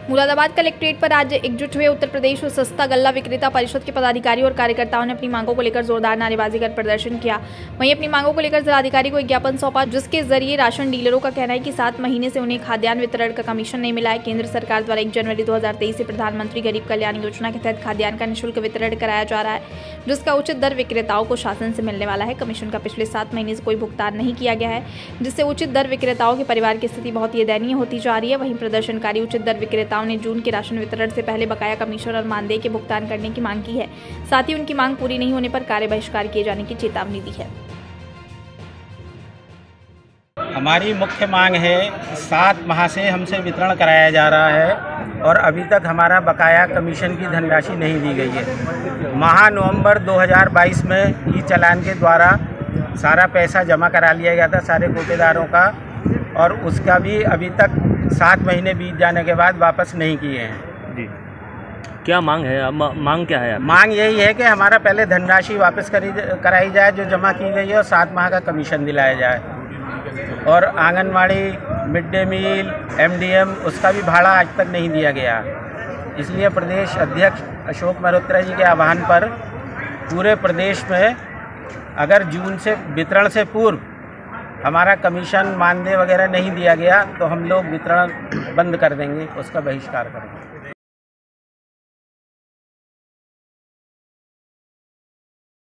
Moradabad collectorate पर आज एकजुट हुए उत्तर प्रदेश सस्ता गल्ला विक्रेता परिषद के पदाधिकारियों और कार्यकर्ताओं ने अपनी मांगों को लेकर जोरदार नारेबाजी कर प्रदर्शन किया। वहीं अपनी मांगों को लेकर जिलाधिकारी को एक ज्ञापन सौंपा, जिसके जरिए राशन डीलरों का कहना है कि 7 महीने से उन्हें खाद्यान्न वितरण का कमीशन नहीं मिला है। केंद्र सरकार द्वारा 1 जनवरी 2023 से प्रधानमंत्री गरीब कल्याण योजना के तहत खाद्यान्न का निःशुल्क वितरण कराया जा रहा है, जिसका उचित दर विक्रेताओं को शासन से मिलने वाला है। कमीशन का पिछले 7 महीने से कोई भुगतान नहीं किया गया है, जिससे उचित दर विक्रेताओं के परिवार की स्थिति बहुत ही दयनीय होती जा रही है। वहीं प्रदर्शनकारी उचित दर विक्रेताओं ने जून के राशन वितरण से पहले बकाया कमीशन और मानदेय के भुगतान करने की मांग की है। साथ ही उनकी मांग पूरी नहीं होने पर कार्य बहिष्कार किए जाने की चेतावनी दी है। हमारी मुख्य मांग है, 7 माह से हमसे वितरण कराया जा रहा है और अभी तक हमारा बकाया कमीशन की धनराशि नहीं दी गई है। माह नवंबर 2022 में ई चालान के द्वारा सारा पैसा जमा करा लिया गया था सारे कोटेदारों का, और उसका भी अभी तक 7 महीने बीत जाने के बाद वापस नहीं किए हैं। जी, क्या मांग है? मांग क्या है? मांग यही है कि हमारा पहले धनराशि वापस कराई जाए जो जमा की गई है, और 7 माह का कमीशन दिलाया जाए, और anganwadi, mid day meal, MDM उसका भी भाड़ा आज तक नहीं दिया गया। इसलिए प्रदेश अध्यक्ष अशोक मल्होत्रा जी के आह्वान पर पूरे प्रदेश में अगर जून से वितरण से पूर्व हमारा कमीशन, मानदेय वगैरह नहीं दिया गया तो हम लोग वितरण बंद कर देंगे, उसका बहिष्कार करेंगे।